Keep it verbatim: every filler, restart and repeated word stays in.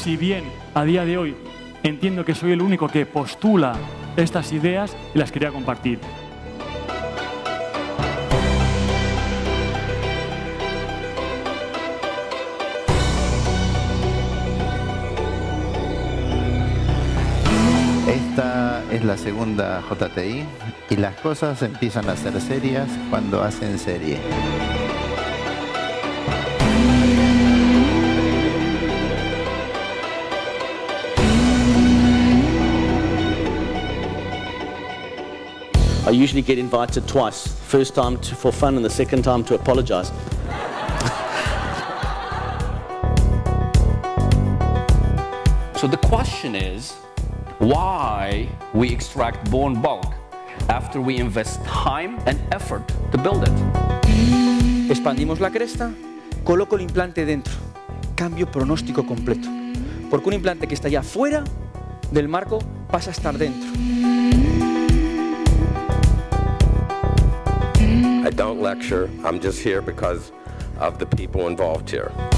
si bien a día de hoy entiendo que soy el único que postula estas ideas, y las quería compartir. Esta es la segunda J T I y las cosas empiezan a ser serias cuando hacen serie. I usually get invited twice. First time to, for fun and the second time to apologize. So the question is, why we extract bone bulk after we invest time and effort to build it? Expandimos la cresta, coloco el implante dentro. Cambio pronóstico completo. Porque un implante que está ya fuera del marco pasa a estar dentro. I don't lecture, I'm just here because of the people involved here.